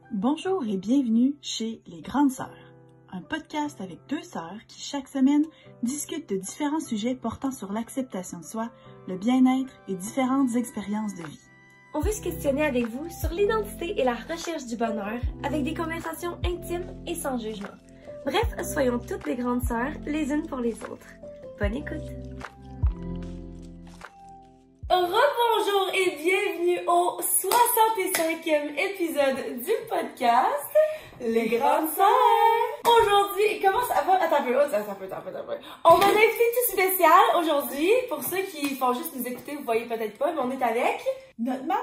Bonjour et bienvenue chez Les Grandes Sœurs, un podcast avec deux sœurs qui chaque semaine discutent de différents sujets portant sur l'acceptation de soi, le bien-être et différentes expériences de vie. On veut se questionner avec vous sur l'identité et la recherche du bonheur avec des conversations intimes et sans jugement. Bref, soyons toutes les grandes sœurs les unes pour les autres. Bonne écoute! Rebonjour et bienvenue au 65e épisode du podcast Les Grandes Sœurs. Aujourd'hui, comment ça va? Attends un peu. On a un invité tout spécial aujourd'hui. Pour ceux qui font juste nous écouter, vous voyez peut-être pas, mais on est avec Notre maman!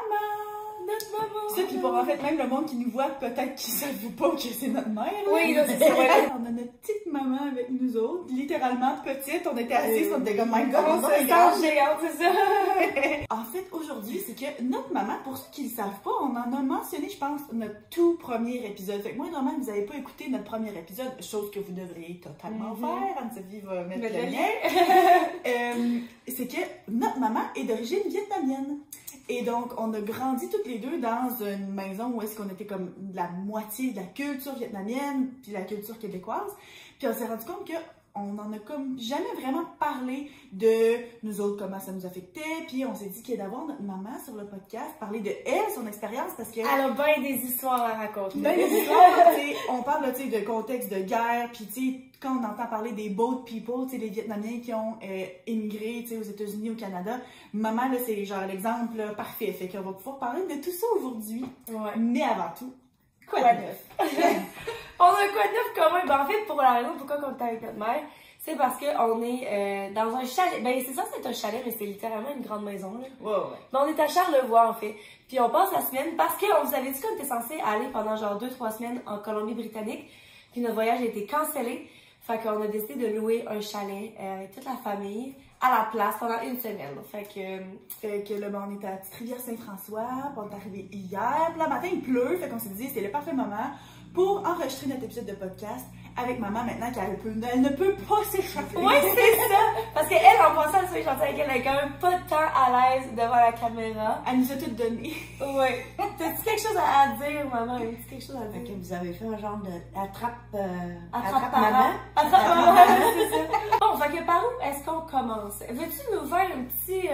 Ça, puis pour en fait, même le monde qui nous voit, peut-être qu'ils ne savent pas que c'est notre mère. Oui, là, c'est vrai. On a notre petite maman avec nous autres, littéralement petite. On était assis, on était comme, my God, on se sent géante, c'est ça. En fait, aujourd'hui, c'est que notre maman, pour ceux qui ne le savent pas, on en a mentionné, je pense, notre tout premier épisode. Fait que moi, normalement, vous n'avez pas écouté notre premier épisode, chose que vous devriez totalement faire. Anne-Sophie va mettre le lien. C'est que notre maman est d'origine vietnamienne. Et donc, on a grandi toutes les deux dans une maison où est-ce qu'on était comme la moitié de la culture vietnamienne puis la culture québécoise. Puis on s'est rendu compte qu'on n'en a comme jamais vraiment parlé de nous autres, comment ça nous affectait. Puis on s'est dit qu'il y a d'avoir notre maman sur le podcast, parler de elle, son expérience, parce que... Elle a bien des histoires à raconter. Ben des histoires, on parle là, de contexte de guerre, puis tu sais, quand on entend parler des boat people, tu sais, les Vietnamiens qui ont émigré, tu sais, aux États-Unis, au Canada, maman, là, c'est genre l'exemple parfait. Fait qu'on va pouvoir parler de tout ça aujourd'hui. Ouais. Mais avant tout, quoi de neuf? On a quoi de neuf commun? Ben, en fait, pour la raison pourquoi on est avec notre mère, c'est parce qu'on est dans un chalet. Ben, c'est ça, c'est un chalet, mais c'est littéralement une grande maison, là. Ouais. Ben, on est à Charlevoix, en fait. Puis on passe la semaine parce qu'on vous avait dit qu'on était censé aller pendant genre 2-3 semaines en Colombie-Britannique. Puis notre voyage a été cancellé. Fait qu'on a décidé de louer un chalet avec toute la famille à la place pendant une semaine. Fait que là, ben, on était à la petite rivière Saint-François, puis on est arrivé hier. Puis là, matin, il pleut. Fait qu'on s'est dit, c'est le parfait moment pour enregistrer notre épisode de podcast avec maman maintenant qu'elle ne peut pas s'échapper. Oui, c'est ça! Parce qu'elle, en passant, elle se gentille avec elle, elle est quand même pas tant à l'aise devant la caméra. Elle nous a tout donné. Oui. T'as-tu quelque chose à dire, maman? As-tu quelque chose à dire? Ok, vous avez fait un genre de attrape maman. Attrape maman, c'est ça. Bon, fait que par où est-ce qu'on commence? Veux-tu nous faire un petit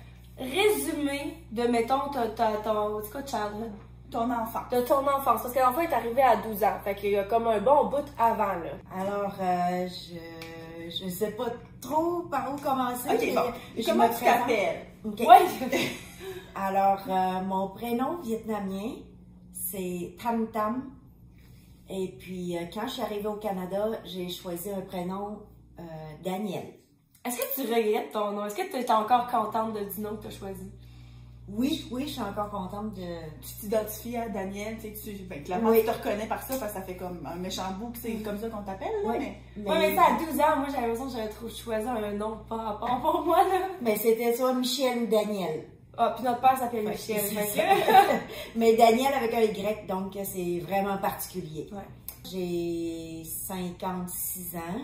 résumé de, mettons, ton childhood? Ton enfant. De ton enfance. Parce que l'enfant est arrivé à 12 ans. Fait qu'il y a comme un bon bout avant, là. Alors, je sais pas trop par où commencer. Ok, bon. Comment tu t'appelles? Okay. Oui. Alors, mon prénom vietnamien, c'est Tam Tam. Et puis, quand je suis arrivée au Canada, j'ai choisi un prénom Daniel. Est-ce que tu regrettes ton nom? Est-ce que tu es encore contente du nom que tu as choisi? Oui, je suis encore contente de... Tu t'identifies à Daniel, tu sais, clairement, tu te reconnais par ça, parce que ça fait comme un méchant bout que c'est comme ça qu'on t'appelle, là, mais ça, à 12 ans, moi, j'avais l'impression que j'avais trop choisi un nom par rapport pour moi, là. Mais c'était soit Michel ou Daniel. Ah, puis notre père s'appelle Michel. Mais Daniel avec un Y, donc c'est vraiment particulier. Ouais. J'ai 56 ans.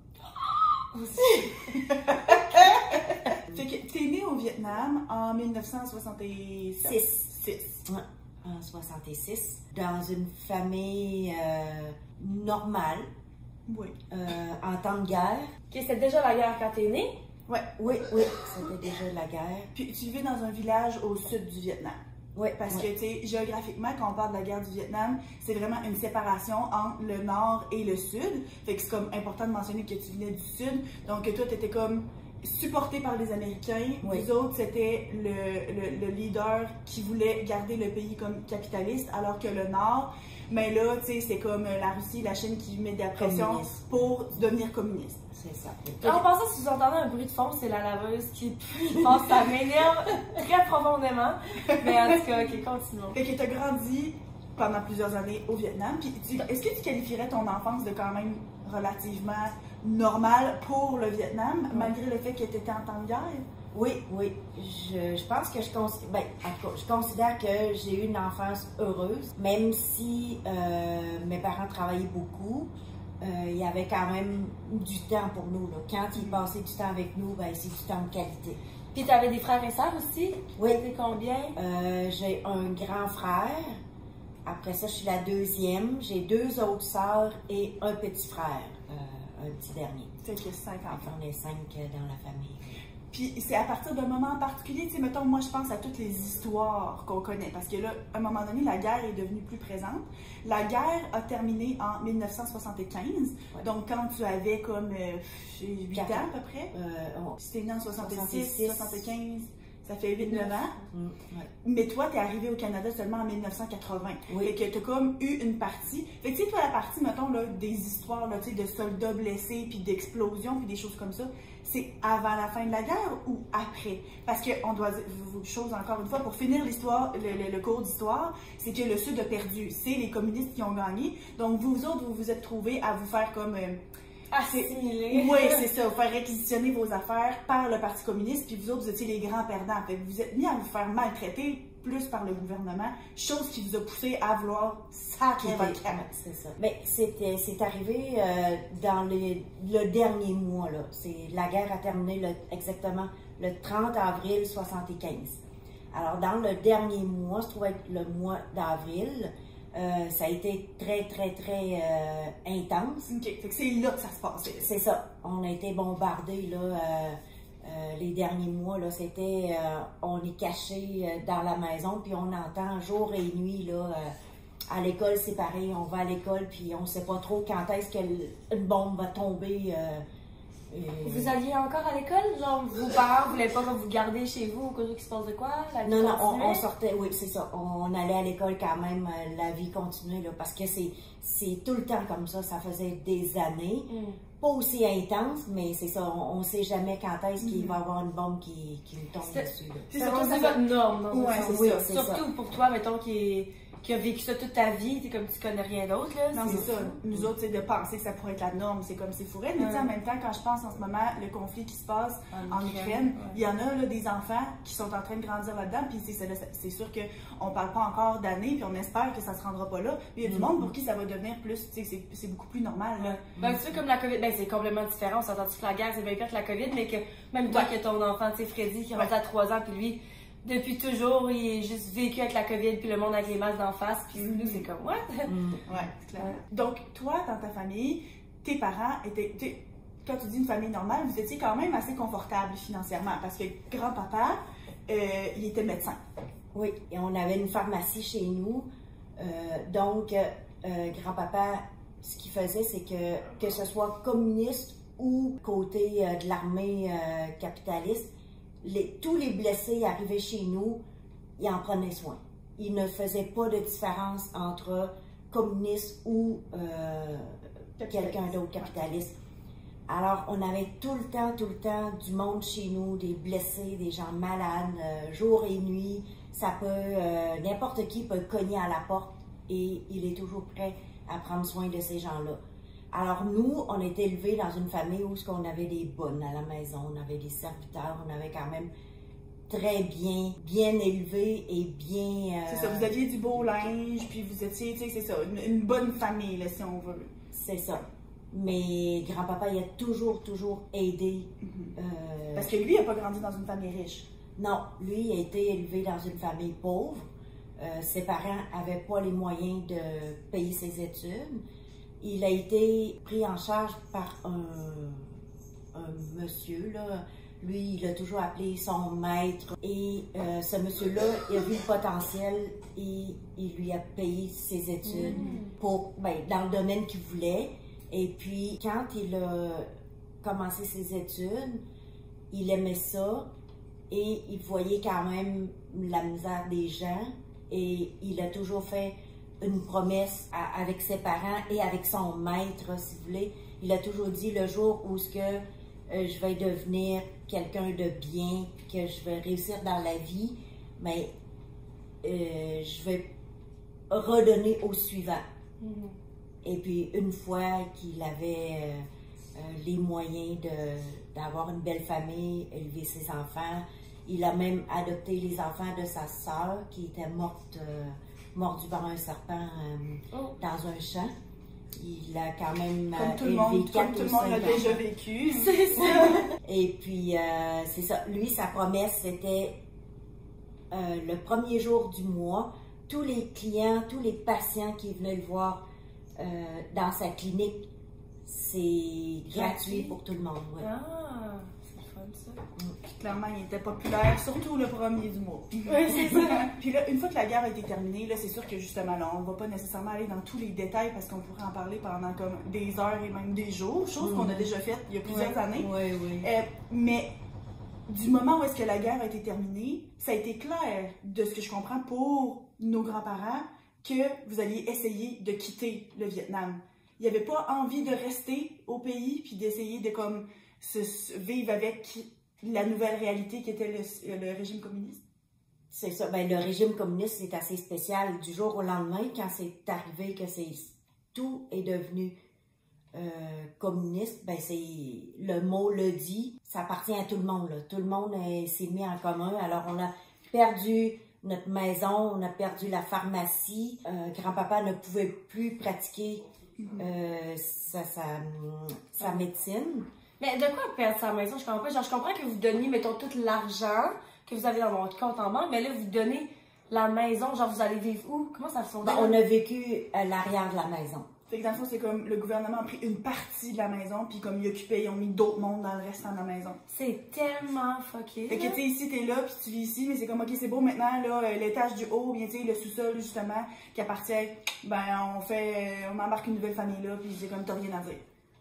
Fait que t'es née au Vietnam en 1966. Ouais, en 66. Dans une famille normale. Oui. En temps de guerre. Ok, c'était déjà la guerre quand t'es née? Oui, c'était déjà la guerre. Puis tu vivais dans un village au sud du Vietnam. Oui, parce que, tu sais, géographiquement, quand on parle de la guerre du Vietnam, c'est vraiment une séparation entre le nord et le sud. Fait que c'est comme important de mentionner que tu venais du sud. Donc, toi, t'étais comme supporté par les Américains. Oui. Les autres, c'était le leader qui voulait garder le pays comme capitaliste, alors que le nord, mais là, tu sais, c'est comme la Russie, la Chine qui met de la pression pour devenir communiste. C'est ça. En passant, si vous entendez un bruit de fond, c'est la laveuse qui passe, ça m'énerve très profondément. Mais en tout cas, ok, continuons. Fait que t'as grandi pendant plusieurs années au Vietnam. Puis est-ce que tu qualifierais ton enfance de quand même relativement normale pour le Vietnam, malgré le fait que tu étais en temps de guerre? Oui. Je pense que je considère que j'ai eu une enfance heureuse, même si mes parents travaillaient beaucoup. Il y avait quand même du temps pour nous, là. Quand ils passaient du temps avec nous, ben, c'est du temps de qualité. Puis t'avais des frères et sœurs aussi? Oui. T'es combien? J'ai un grand frère Après ça, je suis la deuxième. J'ai 2 autres sœurs et un petit frère, un petit dernier. Fait que 5 enfants. On est 5 dans la famille. Puis c'est à partir d'un moment en particulier, tu sais, mettons, moi je pense à toutes les histoires qu'on connaît, parce que là, à un moment donné, la guerre est devenue plus présente. La guerre a terminé en 1975, Ouais. donc quand tu avais comme 8 ans à peu près, si t'es né en 66, 75, ça fait 8-9 ans. Ouais. Mais toi, t'es arrivé au Canada seulement en 1980. Oui. Fait que t'as comme eu une partie. Fait que tu sais, toi, la partie, mettons, là, des histoires, là, tu sais, de soldats blessés, puis d'explosions, puis des choses comme ça, c'est avant la fin de la guerre ou après? Parce qu'on doit dire, chose encore une fois, pour finir l'histoire, le cours d'histoire, c'est que le Sud a perdu. C'est les communistes qui ont gagné. Donc, vous autres, vous vous êtes trouvés à vous faire comme... assimilés. Oui, c'est ça, vous faire réquisitionner vos affaires par le Parti communiste, puis vous autres, vous étiez les grands perdants. Fait que vous êtes mis à vous faire maltraiter plus par le gouvernement, chose qui vous a poussé à vouloir sacrer votre camp. C'est ça. Mais c'est arrivé dans le dernier mois, là. La guerre a terminé exactement le 30 avril 75. Alors, dans le dernier mois, se trouve être le mois d'avril, ça a été très, très, très intense. OK, fait que c'est là que ça se passait. C'est ça. On a été bombardés, là, les derniers mois, là. C'était, on est caché dans la maison, puis on entend jour et nuit, là, à l'école, c'est pareil. On va à l'école, puis on sait pas trop quand est-ce qu'une bombe va tomber. Vous alliez encore à l'école? Genre, vos parents voulaient pas que vous gardiez chez vous au cas où il se passe de quoi? La vie Non, continuait? on sortait, oui, c'est ça. On allait à l'école quand même, la vie continuait, là, parce que c'est tout le temps comme ça. Ça faisait des années. Pas aussi intense, mais c'est ça. On sait jamais quand est-ce qu'il va y avoir une bombe qui nous tombe dessus, là. C'est rendu votre norme, dans Ouais, un sens. oui, C'est surtout pour toi, mettons, qui a vécu ça toute ta vie, t'es comme tu connais rien d'autre, là. Non, c'est ça. Nous autres, c'est de penser que ça pourrait être la norme, c'est comme c'est fourré. Mais tu sais, en même temps, quand je pense en ce moment, le conflit qui se passe en Ukraine, il y en a là, des enfants qui sont en train de grandir là-dedans, puis c'est sûr qu'on parle pas encore d'années, puis on espère que ça se rendra pas là. Puis il y a du monde pour qui ça va devenir plus, tu sais, c'est beaucoup plus normal, là. Ben, tu sais, comme la COVID, ben, c'est complètement différent. On s'entend que la guerre, c'est bien pire que la COVID, mais que même toi, que ton enfant, tu sais, Freddy, qui est rendu à 3 ans, puis lui, depuis toujours, il est juste vécu avec la COVID, puis le monde avec les masques d'en face, puis nous, c'est comme, what? Ouais, c'est clair. Donc, toi, dans ta famille, tes parents étaient, quand tu dis une famille normale, vous étiez quand même assez confortable financièrement, parce que grand-papa, il était médecin. Oui, et on avait une pharmacie chez nous. Donc, grand-papa, ce qu'il faisait, c'est que ce soit communiste ou côté de l'armée capitaliste, tous les blessés arrivaient chez nous, il en prenait soin. Il ne faisait pas de différence entre communiste ou quelqu'un d'autre capitaliste. Alors, on avait tout le temps du monde chez nous, des blessés, des gens malades, jour et nuit. Ça peut, n'importe qui peut cogner à la porte et il est toujours prêt à prendre soin de ces gens-là. Alors nous, on était élevés dans une famille où on avait des bonnes à la maison, on avait des serviteurs, on avait quand même très bien élevés et bien... C'est ça, vous aviez du beau linge, puis vous étiez, tu sais, c'est ça, une bonne famille, là, si on veut. C'est ça. Mais grand-papa, il a toujours aidé. Parce que lui, il n'a pas grandi dans une famille riche. Non, lui, il a été élevé dans une famille pauvre. Ses parents n'avaient pas les moyens de payer ses études. Il a été pris en charge par un monsieur, là. Lui, il a toujours appelé son maître. Et ce monsieur-là, il a vu le potentiel et il lui a payé ses études dans le domaine qu'il voulait. Et puis, quand il a commencé ses études, il aimait ça et il voyait quand même la misère des gens. Et il a toujours fait une promesse avec ses parents et avec son maître, si vous voulez. Il a toujours dit, le jour où je vais devenir quelqu'un de bien, que je vais réussir dans la vie, mais je vais redonner au suivant. Et puis, une fois qu'il avait les moyens d'avoir une belle famille, élever ses enfants, il a même adopté les enfants de sa sœur qui était mordue par un serpent dans un champ. Il a quand même comme tout le monde l'a déjà vécu. C'est ça. Et puis, c'est ça. Lui, sa promesse, c'était le premier jour du mois, tous les clients, tous les patients qui venaient le voir dans sa clinique, c'est gratuit pour tout le monde. Ouais. Ah, c'est fun ça. Puis clairement, il était populaire, surtout le premier du mois. Oui, c'est ça. Puis là, une fois que la guerre a été terminée, là, c'est sûr que justement, là, on ne va pas nécessairement aller dans tous les détails parce qu'on pourrait en parler pendant comme des heures et même des jours, chose qu'on a déjà faite il y a plusieurs années. Oui, oui. Mais du moment où est-ce que la guerre a été terminée, ça a été clair, de ce que je comprends, pour nos grands-parents, que vous alliez essayer de quitter le Vietnam. Il n'y avait pas envie de rester au pays puis d'essayer de comme vivre avec la nouvelle réalité qui était le régime communiste. C'est ça. Ben, le régime communiste, c'est assez spécial. Du jour au lendemain, quand c'est arrivé que tout est devenu communiste, ben le mot le dit, ça appartient à tout le monde. Là. Tout le monde s'est mis en commun. Alors, on a perdu notre maison, on a perdu la pharmacie. Grand-papa ne pouvait plus pratiquer sa médecine. Mais de quoi perdre sa maison? Je comprends pas. Genre, je comprends que vous donniez, mettons, tout l'argent que vous avez dans votre compte en banque, mais là, vous donnez la maison. Genre, vous allez vivre où? Comment ça fonctionne? Ben, on a vécu à l'arrière de la maison. Fait que dans le fond, c'est comme le gouvernement a pris une partie de la maison, puis comme ils occupaient, ils ont mis d'autres mondes dans le restant de la maison. C'est tellement fucké. Fait que tu sais, ici, t'es là, puis tu vis ici, mais c'est comme, ok, c'est beau maintenant, là, l'étage du haut, bien tu sais, le sous-sol, justement, qui appartient, ben, on embarque une nouvelle famille là, puis c'est comme, t'as rien à dire.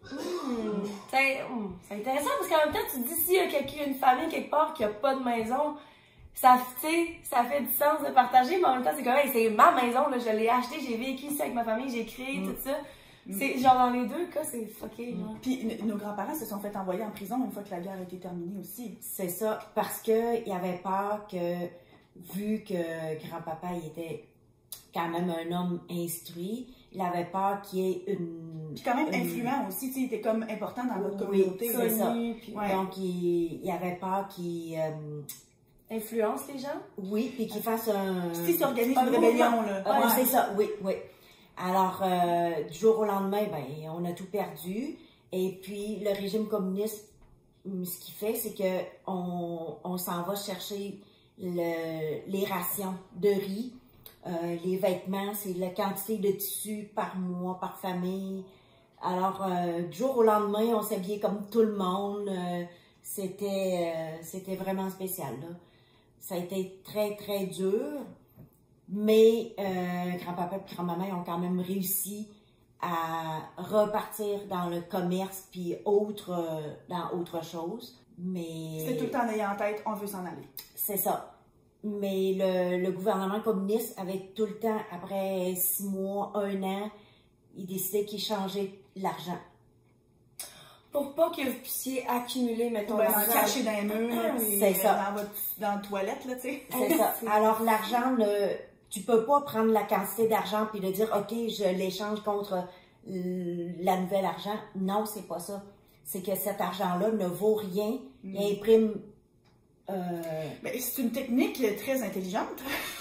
C'est intéressant parce qu'en même temps, tu te dis, s'il y a une famille quelque part qui n'a pas de maison, ça fait du sens de partager, mais en même temps, c'est comme, hey, c'est ma maison, là, je l'ai achetée, j'ai vécu ici avec ma famille, j'ai créé tout ça. C'est genre dans les deux cas, c'est fucké. Puis nos grands-parents se sont fait envoyer en prison une fois que la guerre a été terminée aussi. C'est ça, parce qu'il avait peur que, vu que grand-papa était quand même un homme instruit, il avait peur qu'il y ait Puis quand même influent aussi, tu sais, il était comme important dans votre communauté. Oui, c'est ça. Puis, donc, il avait peur qu'il... influence les gens? Oui, puis qu'il fasse un... Si s'organise une rébellion, là. Oui, c'est ça, oui, oui. Alors, du jour au lendemain, ben, on a tout perdu. Et puis, le régime communiste, ce qu'il fait, c'est qu'on s'en va chercher les rations de riz, les vêtements, c'est la quantité de tissu par mois, par famille. Alors, du jour au lendemain, on s'habillait comme tout le monde. C'était vraiment spécial, là. Ça a été très, très dur. Mais grand-papa et grand-maman ont quand même réussi à repartir dans le commerce puis dans autre chose. Mais c'était tout le temps en ayant en tête, on veut s'en aller. C'est ça. Mais le gouvernement communiste, avec tout le temps, après 6 mois, 1 an, il décidait qu'il changeait l'argent. Pour pas que vous puissiez accumuler, mettons, l'argent caché dans les murs, c'est ça. Dans la toilette, là, tu sais. C'est ça. Alors, l'argent, tu peux pas prendre la quantité d'argent puis de dire, OK, je l'échange contre la nouvelle argent. Non, c'est pas ça. C'est que cet argent-là ne vaut rien. Il imprime... c'est une technique très intelligente.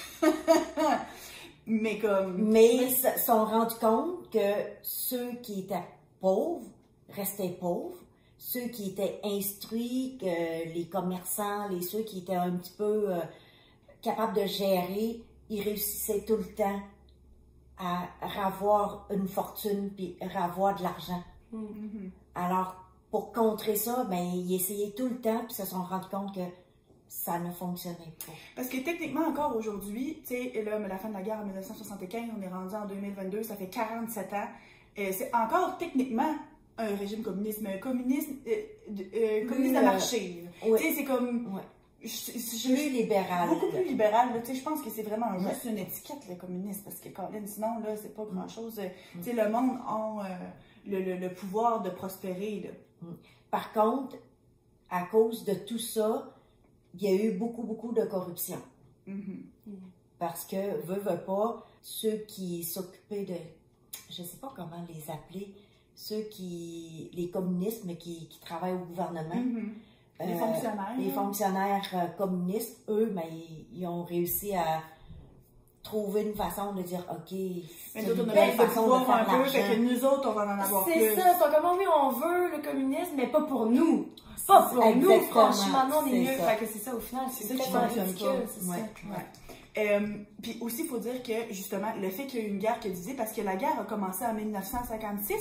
Mais ils se sont rendus compte que ceux qui étaient pauvres restaient pauvres. Ceux qui étaient instruits, que les commerçants, ceux qui étaient un petit peu capables de gérer, ils réussissaient tout le temps à ravoir une fortune puis ravoir de l'argent. Alors, pour contrer ça, ben, ils essayaient tout le temps puis se sont rendus compte que ça ne fonctionnait pas. Parce que techniquement, encore aujourd'hui, tu sais, là, la fin de la guerre en 1975, on est rendu en 2022, ça fait 47 ans. C'est encore techniquement un régime communiste, mais un communisme de marché. Oui. Tu sais, c'est comme... Oui. Plus libéral. Beaucoup plus libéral. Tu sais, je pense que c'est vraiment juste une étiquette, le communisme, parce que Colin, sinon, là, c'est pas grand-chose. Tu sais, le monde a le pouvoir de prospérer, là. Par contre, à cause de tout ça, il y a eu beaucoup de corruption. Parce que, veut pas, ceux qui s'occupaient de... Je sais pas comment les appeler... les communistes, mais qui travaillent au gouvernement. Les fonctionnaires. Les fonctionnaires communistes, eux, ben, ils ont réussi à trouver une façon de dire, OK, c'est une belle façon de faire l'argent. Fait que nous autres, on va en avoir plus. C'est ça, c'est comme oui, on veut le communisme, mais pas pour nous. Pas pour nous, franchement, non, on est mieux. Fait que c'est ça, au final, c'est ça qui fonctionne pas. C'est ça. Puis aussi, il faut dire que, justement, le fait qu'il y a eu une guerre qui a divisé, parce que la guerre a commencé en 1956,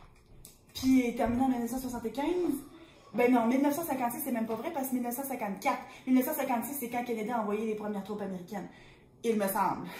puis est terminée en 1975. Ben non, 1956, c'est même pas vrai, parce que 1954. 1956, c'est quand Kennedy a envoyé les premières troupes américaines. Il me semble.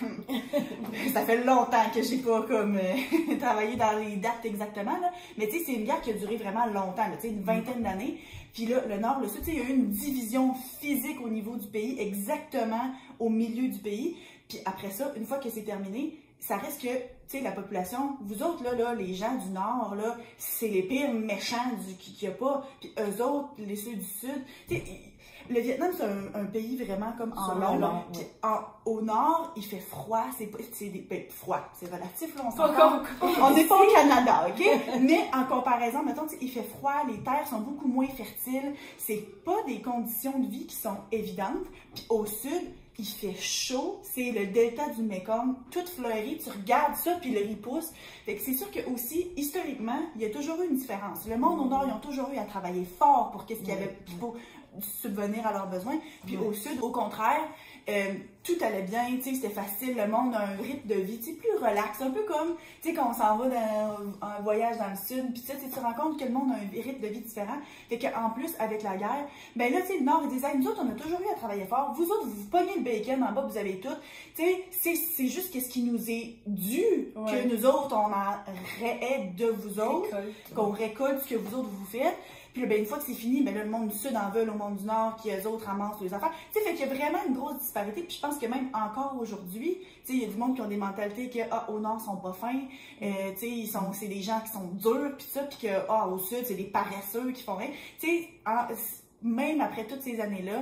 Ça fait longtemps que j'ai pas comme travaillé dans les dates exactement, là. Mais tu sais, c'est une guerre qui a duré vraiment longtemps, tu sais, une vingtaine d'années. Puis là, le Nord, le Sud, il y a eu une division physique au niveau du pays, exactement au milieu du pays. Puis après ça, une fois que c'est terminé, ça reste que, tu sais, la population, vous autres, là, les gens du Nord, là, c'est les pires méchants qu'il y a pas. Puis eux autres, ceux du Sud, tu sais, le Vietnam, c'est un pays vraiment comme en long. Ouais. Au nord, il fait froid. Froid, c'est relatif, là. On n'est pas au Canada, OK? Mais en comparaison, mettons, il fait froid, les terres sont beaucoup moins fertiles. C'est pas des conditions de vie qui sont évidentes. Puis au sud, il fait chaud. C'est le delta du Mekong, tout fleuri. Tu regardes ça, puis le riz pousse. Fait que c'est sûr que aussi, historiquement, il y a toujours eu une différence. Le monde au nord, ils ont toujours eu à travailler fort pour qu'est-ce qu'il y avait pour subvenir à leurs besoins. Puis au sud, au contraire, tout allait bien, tu sais, c'était facile, le monde a un rythme de vie, tu sais, plus relax, un peu comme, tu sais, quand on s'en va dans un voyage dans le sud, puis tu sais, tu te rends compte que le monde a un rythme de vie différent, fait qu'en plus, avec la guerre, ben là, tu sais, le Nord, ils disaient, nous autres, on a toujours eu à travailler fort, vous autres, vous pognez le bacon, en bas, vous avez tout, tu sais, c'est juste qu'est-ce qui nous est dû, que nous autres, on en aide de vous autres, qu'on récolte ce que vous autres, vous faites. Puis ben, une fois que c'est fini, ben là, le monde du Sud en veut au monde du Nord, qui eux autres ramassent les affaires. Tu sais, fait qu'il y a vraiment une grosse disparité. Puis je pense que même encore aujourd'hui, tu sais, il y a du monde qui ont des mentalités que, au Nord, ils sont pas fins. Tu sais, c'est des gens qui sont durs, puis ça, puis que, au Sud, c'est des paresseux qui font rien. Tu sais, même après toutes ces années-là,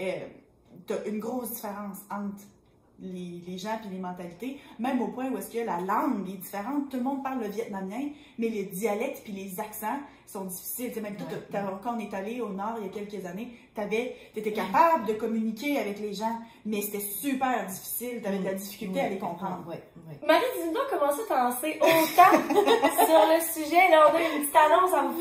t'as une grosse différence entre les gens puis les mentalités, même au point où est-ce que la langue est différente. Tout le monde parle le vietnamien, mais les dialectes puis les accents sont difficiles. Tu sais, même quand on est allé au Nord il y a quelques années, t'étais capable de communiquer avec les gens, mais c'était super difficile. T'avais de la difficulté à les comprendre. Marie, dis-nous comment ça t'en sais autant sur le sujet. Là, on a une petite annonce à vous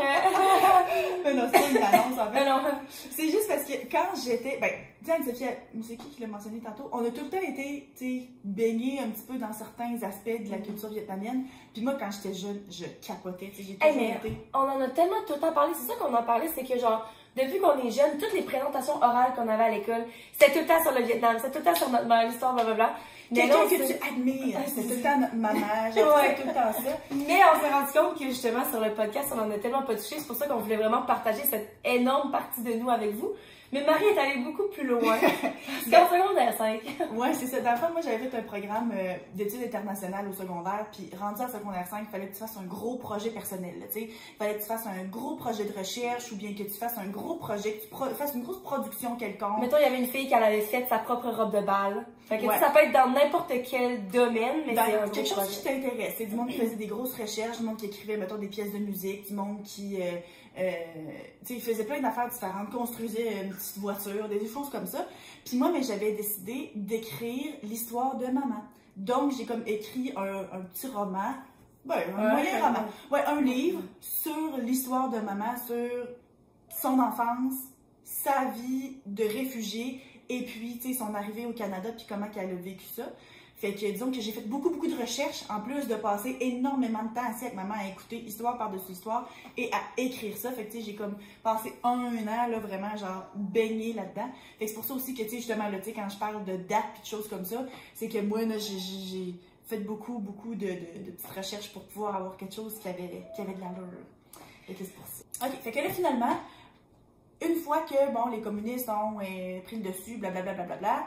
faire. Non, c'est pas une annonce en fait. C'est juste parce que quand j'étais... Ben, Anne-Sophie, c'est qui l'a mentionné tantôt? On a tout le temps été, tu sais, baignés un petit peu dans certains aspects de la culture vietnamienne. Puis moi, quand j'étais jeune, je capotais. J'ai toujours été... On en a tellement tout le temps parlé. C'est ça qu'on en parlait, c'est que genre, depuis qu'on est jeune, toutes les présentations orales qu'on avait à l'école, c'était tout le temps sur le Vietnam, c'était tout le temps sur notre mère, l'histoire, blablabla. Quelqu'un que tu admires, c'était tout le temps notre maman, j'avais tout le temps ça. Mais on s'est rendu compte que justement, sur le podcast, on en a tellement pas touché. C'est pour ça qu'on voulait vraiment partager cette énorme partie de nous avec vous. Mais Marie est allée beaucoup plus loin. C'était en secondaire 5. Ouais, c'est ça. Dans le fond, moi, j'avais fait un programme d'études internationales au secondaire. Puis, rendu en secondaire 5, il fallait que tu fasses un gros projet personnel. Tu sais, il fallait que tu fasses un gros projet de recherche ou bien que tu fasses un gros projet, que tu fasses une grosse production quelconque. Mettons, il y avait une fille qui avait fait sa propre robe de bal. Fait que ça peut être dans n'importe quel domaine, mais c'est quelque chose qui t'intéresse. C'est du monde qui faisait des grosses recherches, du monde qui écrivait, mettons, des pièces de musique, du monde qui... il faisait plein d'affaires différentes, construisait une petite voiture, des choses comme ça. Puis moi, mais j'avais décidé d'écrire l'histoire de maman. Donc, j'ai comme écrit un petit roman, un moyen roman. Ouais, un livre sur l'histoire de maman, sur son enfance, sa vie de réfugiée, et puis, tu sais, son arrivée au Canada, puis comment elle a vécu ça. Fait que disons que j'ai fait beaucoup de recherches, en plus de passer énormément de temps assis avec maman à écouter histoire par-dessus histoire et à écrire ça. Fait que tu sais, j'ai comme passé un an, là, vraiment, genre, baigné là-dedans. Fait que c'est pour ça aussi que, tu sais, justement, là, tu sais, quand je parle de dates et de choses comme ça, c'est que moi, là, j'ai fait beaucoup de petites recherches pour pouvoir avoir quelque chose qui avait de l'allure. Fait que c'est pour ça. OK, fait que là, finalement, une fois que, bon, les communistes ont pris le dessus, blablabla,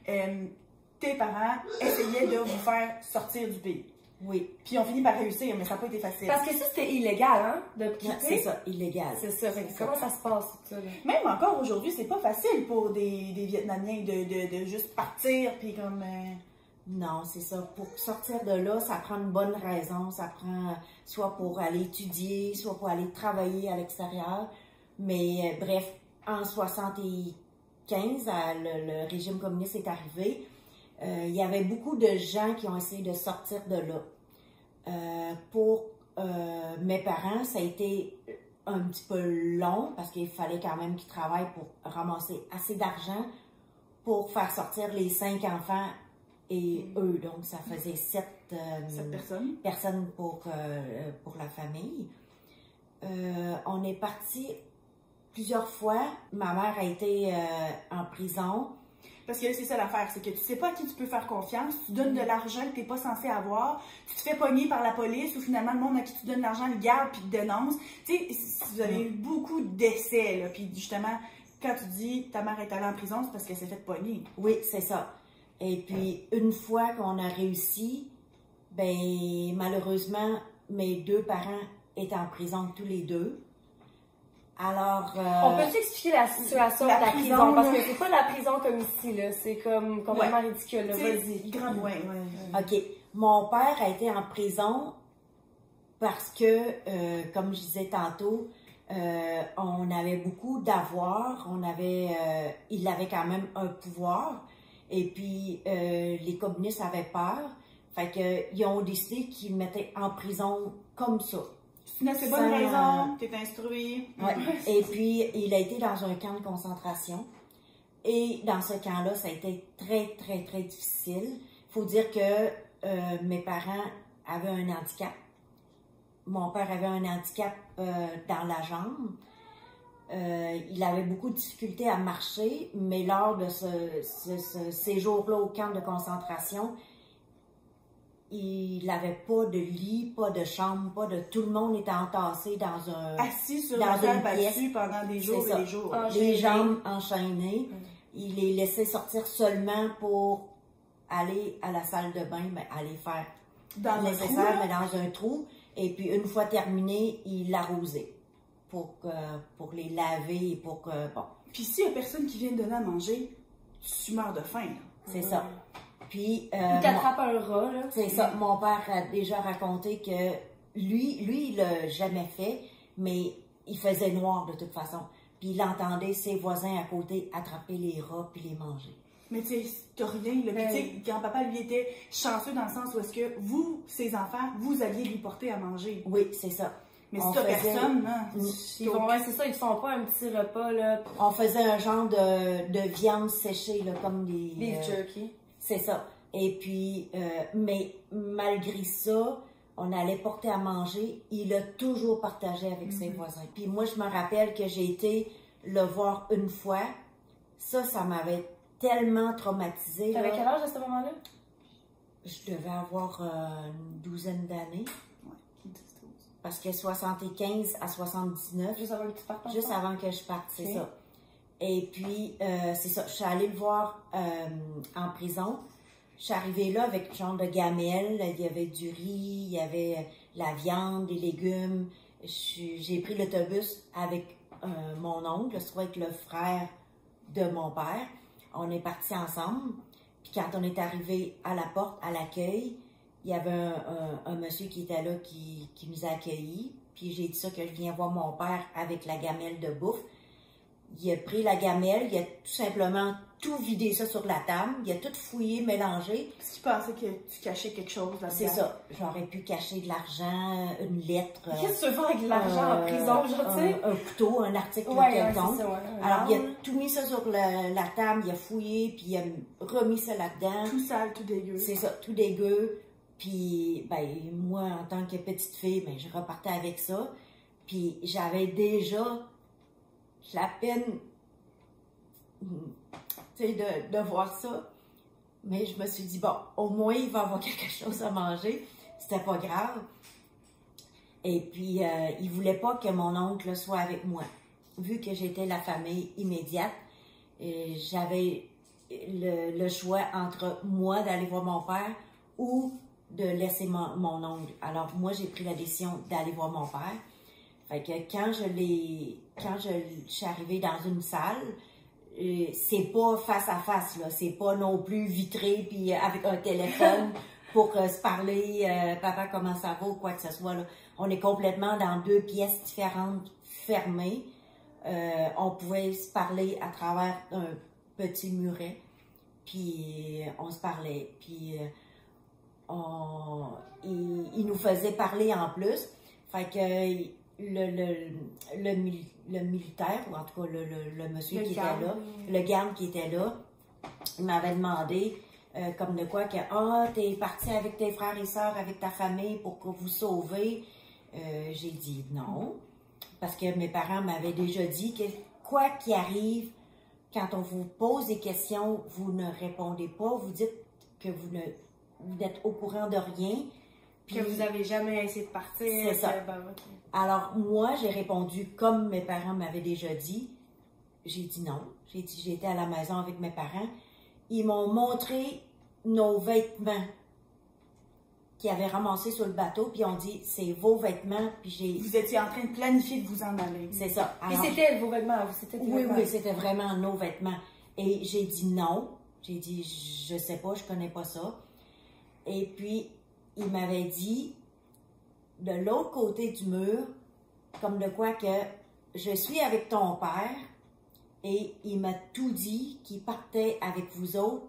tes parents essayaient de vous faire sortir du pays. Oui. Puis on finit par réussir, mais ça n'a pas été facile. Parce que ça, c'était illégal, hein? De quitter. C'est ça, illégal. C'est ça. Comment ça se passe, ça? Là? Même encore aujourd'hui, c'est pas facile pour des Vietnamiens de juste partir, puis comme... Non, c'est ça. Pour sortir de là, ça prend une bonne raison. Ça prend soit pour aller étudier, soit pour aller travailler à l'extérieur. Mais bref, en 75, le régime communiste est arrivé. Il y avait beaucoup de gens qui ont essayé de sortir de là. Pour mes parents, ça a été un petit peu long parce qu'il fallait quand même qu'ils travaillent pour ramasser assez d'argent pour faire sortir les 5 enfants et eux. Donc, ça faisait 7 personnes pour la famille. On est parti plusieurs fois. Ma mère a été en prison. Parce que c'est ça l'affaire, c'est que tu sais pas à qui tu peux faire confiance, tu donnes de l'argent que tu n'es pas censé avoir, tu te fais pogner par la police ou finalement le monde à qui tu donnes l'argent le garde puis te dénonce. Tu sais, vous avez eu beaucoup d'essais, là, puis justement, quand tu dis ta mère est allée en prison, c'est parce qu'elle s'est fait pogner. Oui, c'est ça. Et puis, une fois qu'on a réussi, ben malheureusement, mes 2 parents étaient en prison tous les 2. Alors, on peut expliquer la situation de la prison, parce que c'est pas la prison comme ici, là. C'est comme complètement ridicule, là. Vas-y. OK. Mon père a été en prison parce que, comme je disais tantôt, on avait beaucoup d'avoirs, il avait quand même un pouvoir, et puis les communistes avaient peur, fait que ils ont décidé qu'ils le mettaient en prison comme ça. C'est une assez bonne raison, t'es instruit. Ouais. Et puis il a été dans un camp de concentration, et dans ce camp-là, ça a été très, très, très difficile. Il faut dire que mes parents avaient un handicap. Mon père avait un handicap dans la jambe. Il avait beaucoup de difficultés à marcher, mais lors de ce séjour-là au camp de concentration, il n'avait pas de lit, pas de chambre, tout le monde était entassé dans un... Assis sur une table battue pendant des jours et des jours. Les jambes enchaînées. Il les laissait sortir seulement pour aller à la salle de bain, mais aller faire le nécessaire, mais dans un trou. Et puis, une fois terminé, il l'arrosait pour les laver et pour que, bon. Puis, s'il n'y a personne qui vient te donner à manger, tu meurs de faim. C'est ça. Puis, il t'attrape un rat, là. C'est ça. Mon père a déjà raconté que lui, il l'a jamais fait, mais il faisait noir de toute façon. Puis, il entendait ses voisins à côté attraper les rats puis les manger. Mais tu sais, t'as rien. Puis tu sais, grand-papa, lui, était chanceux dans le sens où est-ce que vous, ses enfants, vous alliez lui porter à manger. Oui, c'est ça. Mais si t'as personne, non. C'est ça, ils te font pas un petit repas, là. On faisait un genre de viande séchée, là, comme des... Beef jerky. C'est ça. Et puis, mais malgré ça, on allait porter à manger. Il a toujours partagé avec ses voisins. Puis moi, je me rappelle que j'ai été le voir une fois. Ça m'avait tellement traumatisée. T'avais quel âge à ce moment-là? Je devais avoir une douzaine d'années. Parce que 75 à 79. Juste avant que tu partes? Juste avant que je parte, c'est ça. Et puis, c'est ça. Je suis allée le voir en prison. Je suis arrivée là avec genre de gamelle. Il y avait du riz, il y avait la viande, des légumes. J'ai pris l'autobus avec mon oncle, je trouvais être le frère de mon père. On est partis ensemble. Puis quand on est arrivé à la porte, à l'accueil, il y avait un monsieur qui était là qui nous a accueillis. Puis j'ai dit ça que je viens voir mon père avec la gamelle de bouffe. Il a pris la gamelle, il a tout simplement tout vidé ça sur la table. Il a tout fouillé, mélangé. Parce qu'il pensait que tu cachais quelque chose là-dedans. C'est ça. J'aurais pu cacher de l'argent, une lettre. Qu'est-ce que tu veux faire avec de l'argent en prison, genre, tu sais? Un couteau, un article quelconque. Alors, il a tout mis ça sur la table, il a fouillé, puis il a remis ça là-dedans. Tout sale, tout dégueu. C'est ça, tout dégueu. Puis, ben, moi, en tant que petite fille, ben, je repartais avec ça. Puis, j'avais déjà la peine, tu sais, de voir ça. Mais je me suis dit, bon, au moins, il va avoir quelque chose à manger. C'était pas grave. Et puis, il voulait pas que mon oncle soit avec moi. Vu que j'étais la famille immédiate, j'avais le choix entre moi d'aller voir mon père ou de laisser mon oncle. Alors, moi, j'ai pris la décision d'aller voir mon père. Fait que quand je suis arrivée dans une salle, c'est pas face à face, là. C'est pas non plus vitré puis avec un téléphone pour se parler, papa, comment ça va ou quoi que ce soit, là. On est complètement dans 2 pièces différentes, fermées. On pouvait se parler à travers un petit muret. Puis on se parlait. Puis il nous faisait parler en plus. Fait que le militaire, ou en tout cas le monsieur qui était là, le garde qui était là, il m'avait demandé, comme de quoi, que t'es parti avec tes frères et sœurs, avec ta famille pour que vous sauvez. J'ai dit non, parce que mes parents m'avaient déjà dit que quoi qu'il arrive, quand on vous pose des questions, vous ne répondez pas, vous dites que vous n'êtes au courant de rien. Puis, que vous n'avez jamais essayé de partir. C'est ça. Okay. Alors, moi, j'ai répondu comme mes parents m'avaient déjà dit. J'ai dit non. J'ai dit, j'étais à la maison avec mes parents. Ils m'ont montré nos vêtements qu'ils avaient ramassés sur le bateau, puis ils ont dit, c'est vos vêtements, puis Vous étiez en train de planifier de vous en aller. C'est ça. Alors, et c'était vos vêtements, c'était tes vêtements? Oui, c'était vraiment nos vêtements. Et j'ai dit non. J'ai dit, je sais pas, je connais pas ça. Et puis, il m'avait dit, de l'autre côté du mur, comme de quoi que je suis avec ton père, et il m'a tout dit qu'il partait avec vous autres.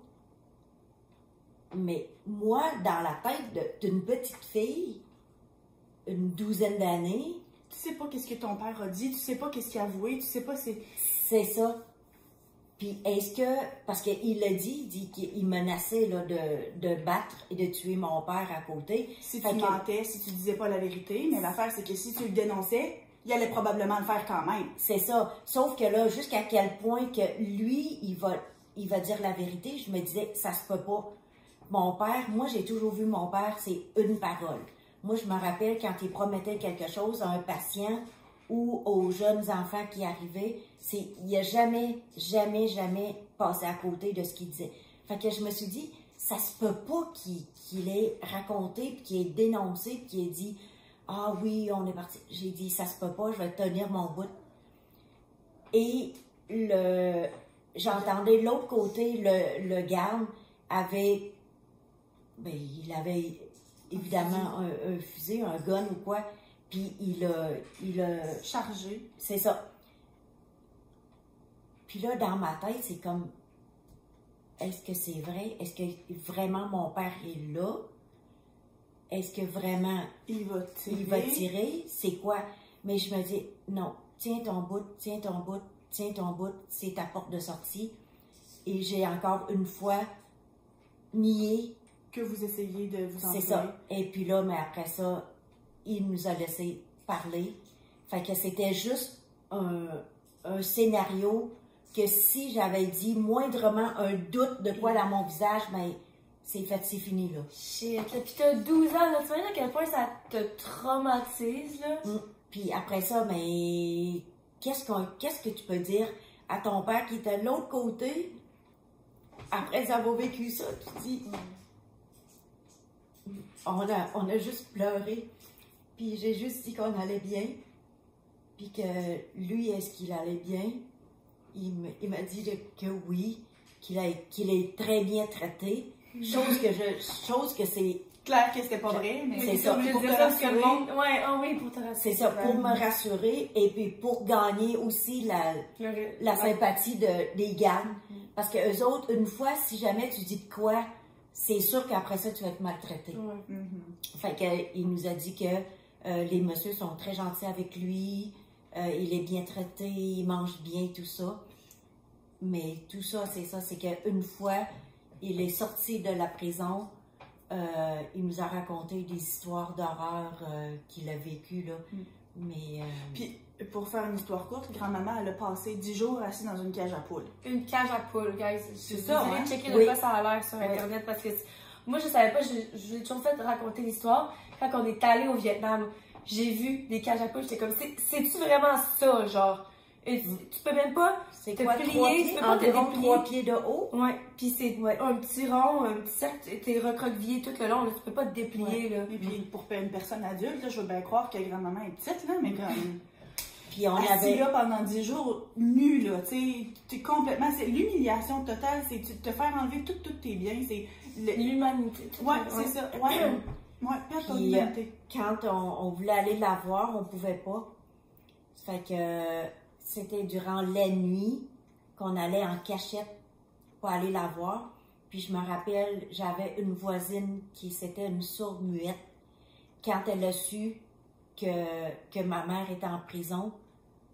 Mais moi, dans la tête d'une petite fille, une 12aine d'années... Tu sais pas qu'est-ce que ton père a dit, tu sais pas qu'est-ce qu'il a avoué, tu sais pas c'est... C'est ça. Puis est-ce que... Parce qu'il l'a dit, il dit qu'il menaçait là, de battre et de tuer mon père à côté. Si tu mentais, si tu disais pas la vérité, mais l'affaire c'est que si tu le dénonçais, il allait probablement le faire quand même. C'est ça. Sauf que là, jusqu'à quel point que lui, il va dire la vérité, je me disais, ça se peut pas. Mon père, moi j'ai toujours vu mon père, c'est une parole. Moi je me rappelle quand il promettait quelque chose à un patient ou aux jeunes enfants qui arrivaient, il n'a jamais passé à côté de ce qu'il disait. Fait que je me suis dit, ça se peut pas qu'il ait raconté, puis qu'il ait dénoncé, puis qu'il ait dit, ah oui, on est parti. J'ai dit, ça se peut pas, je vais tenir mon bout. Et j'entendais de l'autre côté, le garde avait... Ben, il avait évidemment un fusil, un gun ou quoi, puis il a chargé. C'est ça. Puis là, dans ma tête, c'est comme, est-ce que c'est vrai? Est-ce que vraiment mon père est là? Est-ce que vraiment il va tirer? C'est quoi? Mais je me dis, non, tiens ton bout, tiens ton bout, tiens ton bout, c'est ta porte de sortie. Et j'ai encore une fois nié que vous essayez de vous enfuir. C'est ça. Et puis là, mais après ça, il nous a laissé parler. Fait que c'était juste un scénario que si j'avais dit moindrement un doute de quoi dans mon visage, ben c'est fini, là. Shit. Puis t'as 12 ans, là. Tu vois à quel point ça te traumatise, là? Puis après ça, mais qu'est-ce que tu peux dire à ton père qui était de l'autre côté après avoir vécu ça? Tu dis... On a juste pleuré, puis j'ai juste dit qu'on allait bien, puis que lui, est-ce qu'il allait bien? Il m'a dit que oui, qu'il est très bien traité, chose que c'est... Clair que c'était pas vrai, mais c'est ça. Pour te rassurer. Ouais, oh oui, pour te rassurer. C'est ça, pour me rassurer, et puis pour gagner aussi la sympathie des gardes, parce que eux autres, une fois, si jamais tu dis de quoi, c'est sûr qu'après ça, tu vas être maltraité. Ouais. Fait qu'il nous a dit que les messieurs sont très gentils avec lui, il est bien traité, il mange bien, tout ça. Mais tout ça, c'est qu'une fois, il est sorti de la prison, il nous a raconté des histoires d'horreur qu'il a vécues, là. Mais... Puis, pour faire une histoire courte, grand-maman, elle a passé 10 jours assise dans une cage à poules. Une cage à poules, guys. C'est ça, hein? Checker de quoi ça a l'air sur Internet, parce que moi, je savais pas, je l'ai toujours fait raconter l'histoire. Quand on est allé au Vietnam, j'ai vu des cages à poules, j'étais comme, c'est-tu vraiment ça, genre? Tu peux même pas c'est te quoi, plier, tu peux pas te environ déplier. 3 pieds de haut? Ouais, puis c'est un petit rond, un petit cercle, t'es recroquevillé tout le long, là, tu peux pas te déplier, là. Et puis, pour une personne adulte, là, je veux bien croire que grand-maman est petite, là, mais comme... Puis on avait... là pendant 10 jours, nu, là, tu sais, complètement... C'est l'humiliation totale, c'est te faire enlever tous tes biens, c'est... L'humanité. Ouais, c'est ça, ouais, perte ton humanité. Quand on voulait aller la voir, on pouvait pas. Fait que c'était durant la nuit qu'on allait en cachette pour aller la voir. Puis je me rappelle, j'avais une voisine c'était une sourde muette. Quand elle a su que ma mère était en prison, mais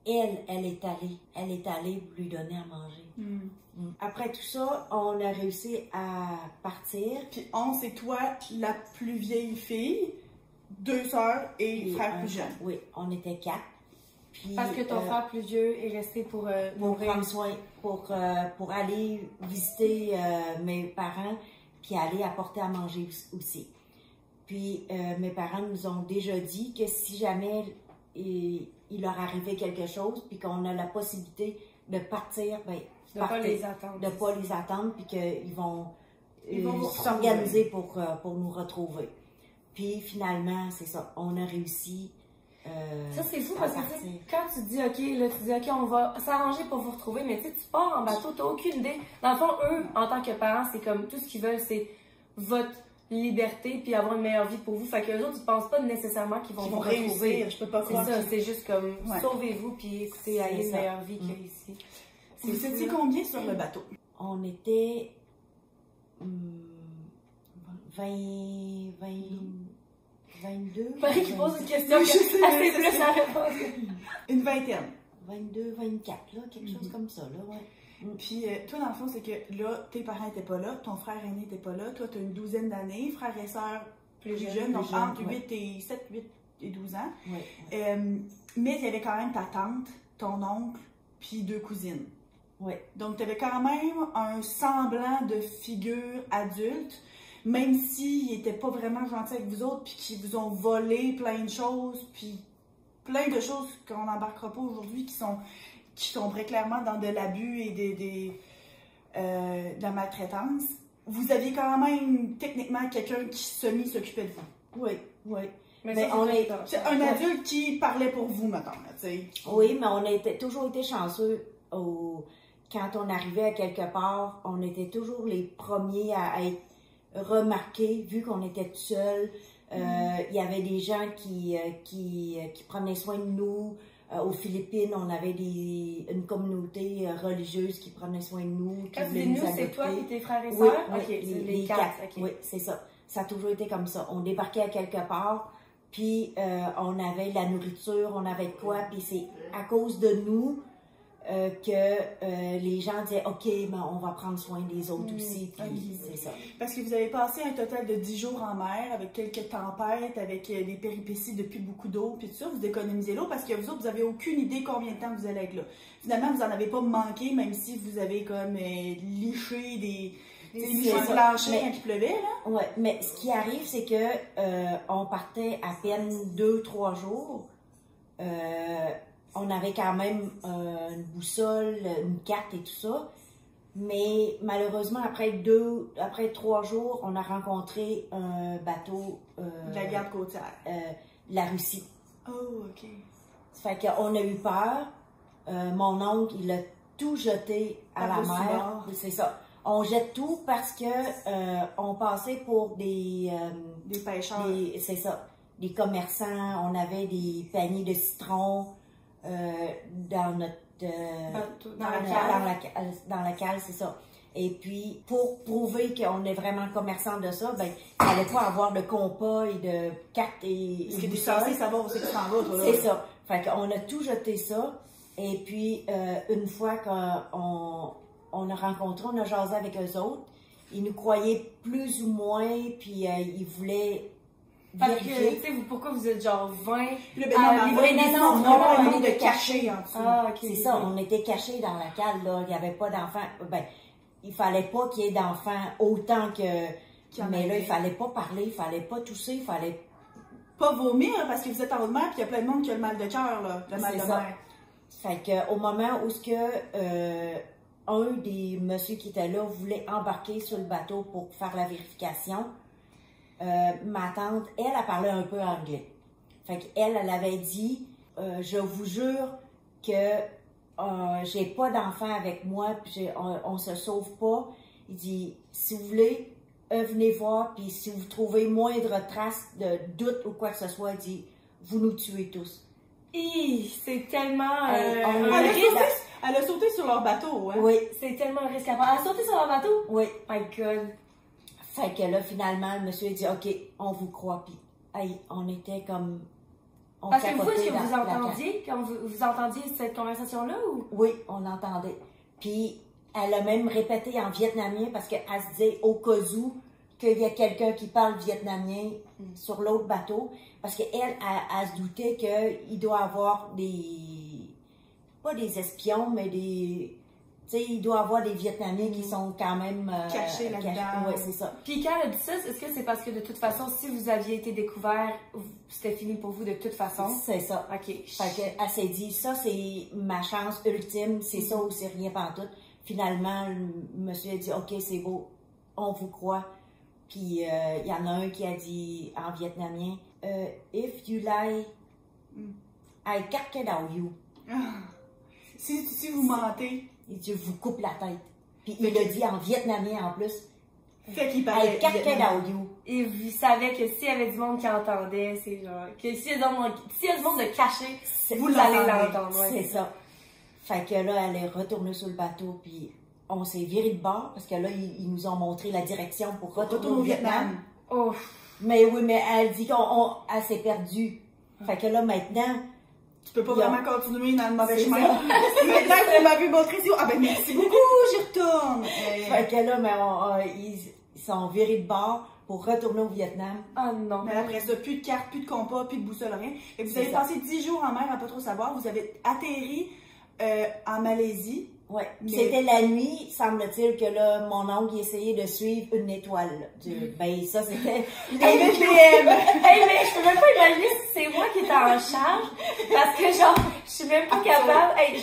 elle est allée lui donner à manger. Après tout ça, on a réussi à partir. Puis 11, c'est toi la plus vieille fille, 2 sœurs et frère plus jeune. Oui, on était 4. Puis, Parce que ton frère plus vieux est resté pour prendre soin, pour aller visiter mes parents, puis aller apporter à manger aussi. Puis mes parents nous ont déjà dit que si jamais il leur arrivait quelque chose, puis qu'on a la possibilité de partir, ben, de ne pas les attendre. De pas les attendre, puis qu'ils vont s'organiser pour nous retrouver. Puis finalement, c'est ça, on a réussi. Ça, c'est fou parce que quand tu dis, OK, on va s'arranger pour vous retrouver, mais tu pars en bateau, tu n'as aucune idée. Dans le fond, eux, en tant que parents, c'est comme tout ce qu'ils veulent, c'est votre liberté puis avoir une meilleure vie pour vous. Fait qu'eux autres, ils pensent pas nécessairement qu'ils vont vous retrouver. Réussir, je peux pas croire. C'est ça, c'est juste comme sauvez-vous puis écoutez, ayez une meilleure vie qu'il y a ici. Vous étiez combien sur le bateau? On était 22. Marie qui pose une question assez plus à répondre. Une vingtaine. 22, 24, là, quelque chose comme ça, là, ouais. Puis toi, dans le fond, c'est que là, tes parents n'étaient pas là, ton frère aîné n'était pas là, toi, tu as une douzaine d'années, frères et sœurs plus jeunes, donc entre 8 et 7, 8 et 12 ans. Ouais. Mais il y avait quand même ta tante, ton oncle, puis 2 cousines. Ouais. Donc, tu avais quand même un semblant de figure adulte, même s'ils n'étaient pas vraiment gentils avec vous autres, puis qu'ils vous ont volé plein de choses, puis plein de choses qu'on n'embarquera pas aujourd'hui qui tomberaient clairement dans de l'abus et de la maltraitance. Vous aviez quand même techniquement quelqu'un qui s'occupait de vous. Oui, oui. Mais c'est un adulte qui parlait pour vous, maintenant. Oui, mais on a toujours été chanceux. Quand on arrivait à quelque part, on était toujours les premiers à être remarqués, vu qu'on était tout seuls. Il y avait des gens qui prenaient soin de nous. Aux Philippines, on avait une communauté religieuse qui prenait soin de nous. Quand tu dis nous, c'est toi et tes frères et Oui, sœurs? oui, Okay, les 4. Okay. Oui, c'est ça. Ça a toujours été comme ça. On débarquait à quelque part, puis on avait la nourriture, on avait quoi, puis c'est à cause de nous que les gens disaient « OK, ben, on va prendre soin des autres aussi. » Puis c'est ça. Parce que vous avez passé un total de 10 jours en mer, avec quelques tempêtes, avec des péripéties depuis beaucoup d'eau, puis tout ça, vous économisez l'eau, parce que vous autres, vous n'avez aucune idée combien de temps vous allez être là. Finalement, vous n'en avez pas manqué, même si vous avez comme liché des planchers quand il pleuvait, là. Ouais, mais ce qui arrive, c'est que on partait à peine 2-3 jours. On avait quand même une boussole, une carte et tout ça. Mais malheureusement, après 3 jours, on a rencontré un bateau de la garde côtière. La Russie. Oh, OK. Ça fait qu'on a eu peur. Mon oncle, il a tout jeté à la mer. C'est ça. On jette tout parce que on passait pour des pêcheurs. C'est ça. Des commerçants. On avait des paniers de citron. Dans notre dans la cale, c'est ça. Et puis pour prouver qu'on est vraiment commerçant de ça, ben il fallait pas avoir de compas et de cartes et ce qui est censé savoir où c'est que tu t'en vas, toi, là. C'est ça. Fait qu'on a tout jeté ça. Et puis une fois qu'on a rencontré, on a jasé avec eux autres, ils nous croyaient plus ou moins, puis ils voulaient. Parce que, tu sais, pourquoi vous êtes genre 20 non, de cachés en dessous. Ah, ok. C'est ça, on était cachés dans la cale, là. Il n'y avait pas d'enfants. Ben, il fallait pas qu'il y ait d'enfants autant que. Mais là, il fallait pas parler, il fallait pas tousser, il fallait. Pas vomir, parce que vous êtes en haute mer, puis il y a plein de monde qui a le mal de cœur, là. Le mal de mer. Fait qu'au moment où un des messieurs qui était là voulait embarquer sur le bateau pour faire la vérification, ma tante, elle a parlé un peu anglais. Fait qu'elle, elle avait dit, je vous jure que j'ai pas d'enfant avec moi, puis on se sauve pas. Il dit, si vous voulez, venez voir, puis si vous trouvez moindre trace de doute ou quoi que ce soit, il dit, vous nous tuez tous. C'est tellement elle a sauté sur leur bateau, hein? Oui. C'est tellement un risque à prendre. Elle a sauté sur leur bateau? Oui. My God. Fait que là, finalement, le monsieur a dit, OK, on vous croit. Puis, hey, on était comme on Parce que vous, est-ce capotait que vous dans la cave. entendiez, quand vous entendiez cette conversation-là ou? Oui, on l'entendait. Puis elle a même répété en vietnamien parce qu'elle se disait au cas où qu'il y a quelqu'un qui parle vietnamien sur l'autre bateau. Parce qu'elle, elle se doutait qu'il doit avoir des... pas des espions, mais des... Tu sais, il doit avoir des Vietnamiens qui sont quand même... Cachés là-dedans. Oui, c'est ça. Puis quand elle a dit ça, est-ce que c'est parce que de toute façon, si vous aviez été découvert, c'était fini pour vous de toute façon? C'est ça. OK. Fait qu'elle s'est dit, ça c'est ma chance ultime, c'est ça ou c'est rien pantoute. Finalement, le monsieur a dit, OK, c'est beau, on vous croit. Puis il y en a un qui a dit en vietnamien, If you lie, I cut it out you. Si vous mentez, Il dit, je vous coupe la tête. Puis il l'a dit en vietnamien en plus. fait qu'il I parlait cut it vietnamien. out you. Et vous savez que s'il y avait du monde qui entendait, c'est genre... Que s'il y a du monde de caché, vous allez l'entendre. Ouais. C'est ça. Fait que là, elle est retournée sur le bateau, puis on s'est viré de bord, parce que là, ils nous ont montré la direction pour retourner au Vietnam. Oh. Mais oui, mais elle dit qu'elle s'est perdue. Fait que là, maintenant... Tu peux pas Ils ont- vraiment continuer dans le mauvais C'est chemin. ça. Maintenant qu'elle m'a vu montrer si... Ah ben merci beaucoup, j'y retourne. Fait que là, mais ils sont virés de bord pour retourner au Vietnam. Oh non. Mais après ça, plus de cartes, plus de compas, plus de boussole, rien. Et vous C'est avez ça. passé 10 jours en mer à pas trop savoir. Vous avez atterri en Malaisie. Ouais. Mais- C'était la nuit, semble-t-il, que là, mon oncle essayait de suivre une étoile. Ben, ça, c'était... Avec les Hey, mais je peux même pas imaginer si c'est moi qui étais en charge. Parce que, genre, je suis même pas capable. Hey,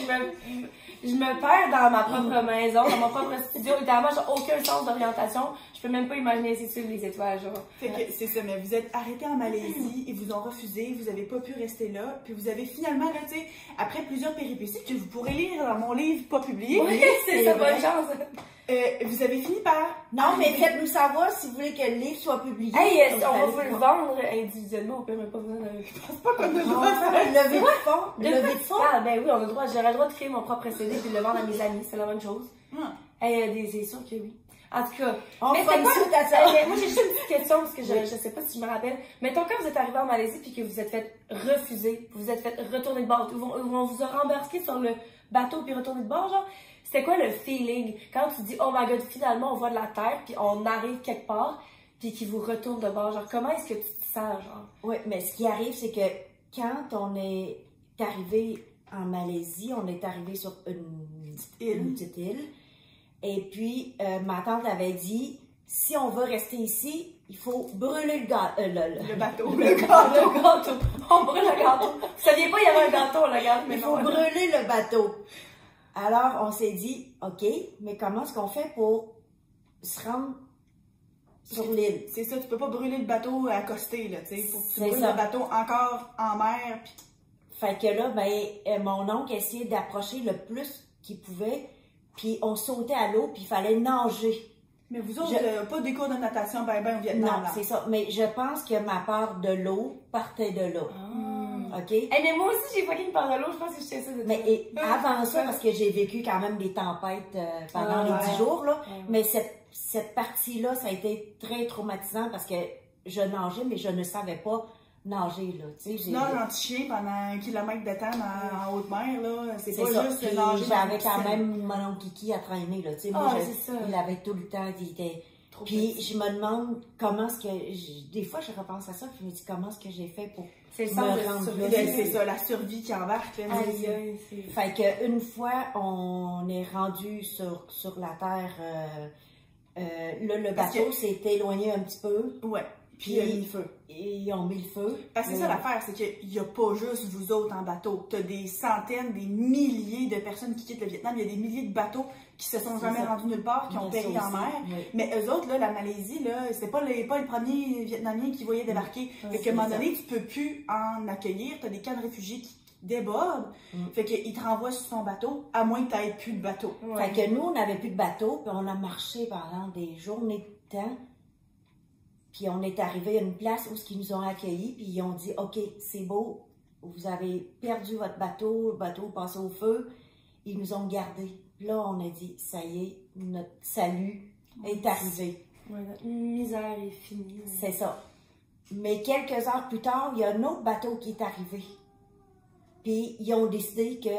je me perds dans ma propre maison, dans mon propre studio. Littéralement, j'ai aucun sens d'orientation. Je peux même pas imaginer essayer de suivre les étoiles, genre. Fait que c'est ça, mais vous êtes arrêté en Malaisie, ils vous ont refusé, vous avez pas pu rester là, puis vous avez finalement, là, tu sais, après plusieurs péripéties que vous pourrez lire dans mon livre pas publié, Oui, c'est c'est ça, vrai. bonne chance. vous avez fini par... Non, mais faites-nous savoir si vous voulez que le livre soit publié. Hey, Comme on va fallait vous le pouvoir. vendre individuellement, on peut même pas vous donner Je pense pas qu'on a le On droit va de faire faire une levée de fonds. De Levée quoi de tu fonds. parles? Ben oui, on a le droit, j'aurais le droit de créer mon propre CD puis de le vendre à mes amis, c'est la même chose. Ah. Hey, c'est sûr que oui. En tout cas, On mais fera c'est une quoi? suite à ça. Mais moi j'ai juste une petite question parce que je, Oui. je sais pas si je me rappelle. Mettons quand vous êtes arrivé en Malaisie puis que vous êtes fait refuser, vous êtes fait retourner de bord, on vous a rembarqué sur le bateau puis retourné de bord, genre, c'était quoi le feeling quand tu dis oh my god finalement on voit de la terre puis on arrive quelque part puis qu'ils vous retournent de bord, genre comment est-ce que tu te sens, genre? Oui, mais ce qui arrive, c'est que quand on est arrivé en Malaisie, on est arrivé sur une petite île. Et puis, ma tante avait dit, si on veut rester ici, il faut brûler le gâteau. Le bateau. Le gâteau, on brûle le gâteau. Vous saviez pas il y avait un gâteau là, regarde, mais Il faut non. brûler le bateau. Alors, on s'est dit, OK, mais comment est-ce qu'on fait pour se rendre sur l'île? C'est ça, tu peux pas brûler le bateau accosté, là, tu sais. Faut que tu C'est brûles ça. le bateau encore en mer, puis Fait que là, ben, mon oncle essayait d'approcher le plus qu'il pouvait, puis on sautait à l'eau, puis il fallait nager. Mais vous autres, Je- pas des cours de natation ben au Vietnam, Non, là. c'est ça. Mais je pense que ma part de l'eau partait de là. OK? Hey, mais moi aussi j'ai fucking peur de l'eau, je pense que je sais ça. Mais avant ça, parce que j'ai vécu quand même des tempêtes pendant Ah, les 10 ouais. jours, là. Ouais. Mais cette partie-là, ça a été très traumatisant parce que je nageais, mais je ne savais pas nager, là. Tu sais, Tu nages en petit chien pendant 1 kilomètre de temps en haute mer, là. C'est c'est pas ça. juste Puis nager. dans j'avais la quand piscine. même mon oncle Kiki à traîner, là. Tu sais, Ah, moi, c'est ça. il avait tout le temps, il était... Trop Puis petit. je me demande comment est-ce que... Des fois, je repense à ça, puis je me dis comment est-ce que j'ai fait pour C'est le me sens de rendre survie. là. C'est ça, la survie qui embarque, là. Aïe, aïe, c'est... Fait que une fois, on est rendu sur la terre, là, le Parce bateau que- s'est éloigné un petit peu, Ouais. Puis Puis- il a mis le feu. et ils ont mis le feu. Parce que c'est ça l'affaire, c'est qu'il n'y a pas juste vous autres en bateau. Tu as des centaines, des milliers de personnes qui quittent le Vietnam. Il y a des milliers de bateaux qui se sont C'est jamais ça. rendus nulle part, qui ont Mais ça péri en aussi, mer. oui. Mais eux autres, là, la Malaisie, là, c'était pas les premiers Vietnamiens qui voyaient débarquer. Fait qu'à un c'est moment ça. donné, tu peux plus en accueillir. Tu as des camps de réfugiés qui débordent. Mm. Fait qu'ils te renvoient sur ton bateau, à moins que tu n'aies plus de bateau. Ouais. Fait que nous, on n'avait plus de bateau, puis on a marché pendant des journées de temps. Puis on est arrivé à une place où ils nous ont accueillis, puis ils ont dit, OK, c'est beau, vous avez perdu votre bateau, le bateau est passé au feu. Ils nous ont gardés. Puis là, on a dit, ça y est, notre salut est arrivé. Ouais, notre misère est finie. C'est ça. Mais quelques heures plus tard, il y a un autre bateau qui est arrivé. Puis ils ont décidé que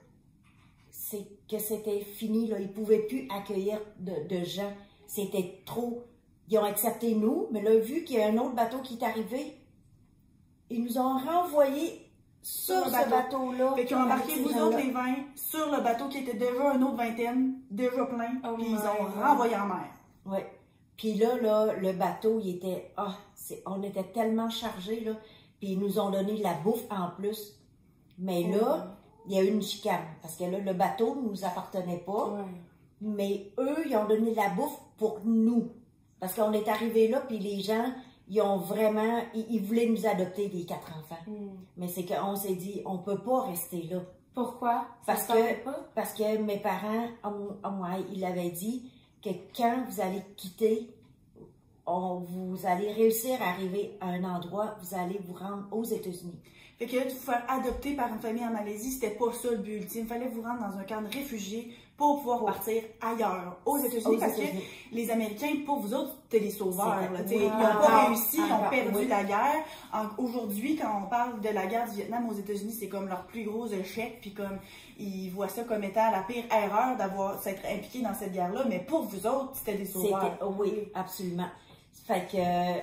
c'était fini, là. Ils ne pouvaient plus accueillir de gens. C'était trop. Ils ont accepté nous, mais là, vu qu'il y a un autre bateau qui est arrivé, ils nous ont renvoyés sur ce bateau-là. Fait qu'ils ont embarqué vous autres les 20 sur le bateau qui était déjà une autre vingtaine, déjà plein, puis ils ont renvoyé en mer. Oui. Puis là, le bateau, il était... on était tellement chargés, là. Puis ils nous ont donné de la bouffe en plus. Mais là, il y a eu une chicane. Parce que là, le bateau ne nous appartenait pas. Ouais. Mais eux, ils ont donné de la bouffe pour nous. Parce qu'on est arrivés là, puis les gens, ils ont vraiment... Ils voulaient nous adopter, les 4 enfants. Mais c'est qu'on s'est dit, on ne peut pas rester là. Pourquoi? Parce que mes parents, ils avaient dit que quand vous allez quitter, vous allez réussir à arriver à un endroit, vous allez vous rendre aux États-Unis. Fait que de vous faire adopter par une famille en Malaisie, c'était pas ça le but ultime. Il fallait vous rendre dans un camp de réfugiés pour pouvoir partir ailleurs, aux États-Unis, parce que les Américains, pour vous autres, c'était les sauveurs. Ils n'ont pas réussi, ils ont perdu la guerre. Aujourd'hui, quand on parle de la guerre du Vietnam aux États-Unis, c'est comme leur plus gros échec, puis comme ils voient ça comme étant la pire erreur s'être impliqués dans cette guerre-là, mais pour vous autres, c'était des sauveurs. Oui, absolument. Fait que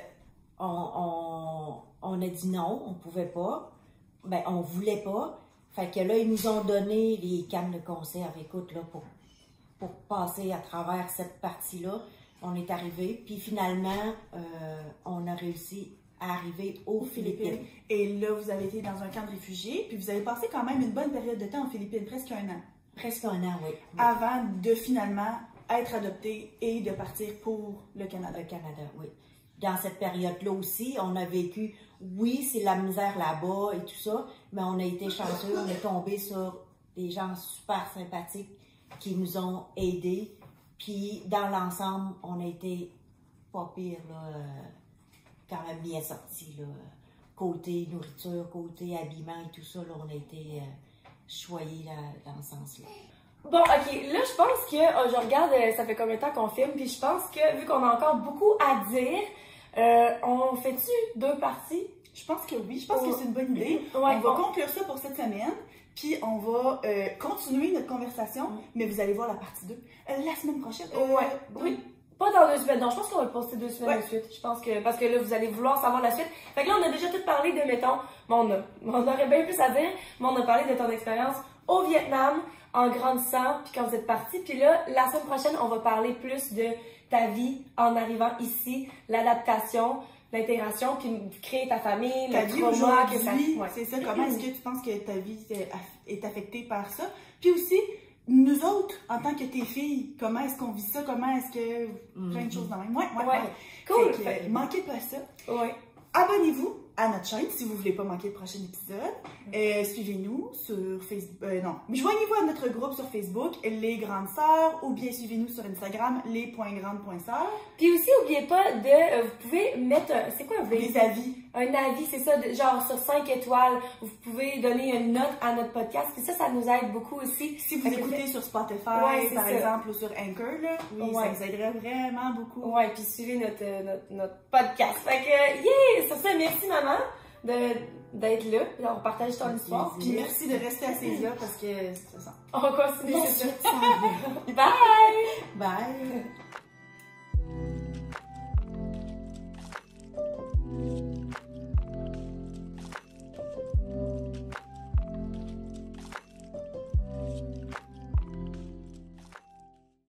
on a dit non, on pouvait pas. Ben, on voulait pas. Fait que là, ils nous ont donné les cannes de conserve, écoute, là, pour passer à travers cette partie-là. On est arrivé, puis finalement, on a réussi à arriver aux Philippines. Et là, vous avez été dans un camp de réfugiés, puis vous avez passé quand même une bonne période de temps aux Philippines, presque 1 an. Presque 1 an, oui. Avant de finalement être adopté et de partir pour le Canada. Le Canada, oui. Dans cette période-là aussi, on a vécu, oui, c'est la misère là-bas et tout ça, mais on a été chanceux, on est tombé sur des gens super sympathiques qui nous ont aidés. Puis, dans l'ensemble, on a été pas pire, là, quand même bien sortis, là. Côté nourriture, côté habillement et tout ça, là, on a été choyés là, dans ce sens-là. Bon, ok, là, je pense que, je regarde, ça fait combien de temps qu'on filme, puis je pense que, vu qu'on a encore beaucoup à dire, on fait-tu 2 parties? Je pense que oui, je pense que c'est une bonne idée. Ouais, on va conclure ça pour cette semaine, puis on va continuer notre conversation, mais vous allez voir la partie 2 la semaine prochaine. Oui. Pas dans 2 semaines, non, je pense qu'on va le poster 2 semaines de suite. Je pense que, parce que là, vous allez vouloir savoir la suite. Fait que là, on a déjà tout parlé de, mettons, on aurait bien plus à dire, mais on a parlé de ton expérience au Vietnam, en grandissant, puis quand vous êtes parti. Puis là, la semaine prochaine, on va parler plus de ta vie en arrivant ici, l'adaptation, l'intégration, puis créer ta famille, ta le vie trauma, aujourd'hui, c'est ça. Comment est-ce que tu penses que ta vie est affectée par ça? Puis aussi, nous autres, en tant que tes filles, comment est-ce qu'on vit ça? Comment est-ce que... Plein de choses dans le même. Ouais. Cool. Manquez pas ça. Ouais. Abonnez-vous à notre chaîne si vous ne voulez pas manquer le prochain épisode. Suivez-nous sur Facebook. Joignez-vous à notre groupe sur Facebook, Les Grandes Sœurs, ou bien suivez-nous sur Instagram, les.grandes.sœurs. Puis aussi, n'oubliez pas de... vous pouvez mettre... c'est quoi, vous voulez? Des avis. Un avis, c'est ça, genre sur 5 étoiles. Vous pouvez donner une note à notre podcast. Puis ça nous aide beaucoup aussi. Si vous écoutez sur Spotify, par exemple, ou sur Anchor, là, ça nous aiderait vraiment beaucoup. Ouais, puis suivez notre podcast. Fait que, sur ça, merci maman d'être là. Puis on partage ton histoire. Puis merci de rester assise là parce que c'est ça. On continue, c'est ça. Bye! Bye!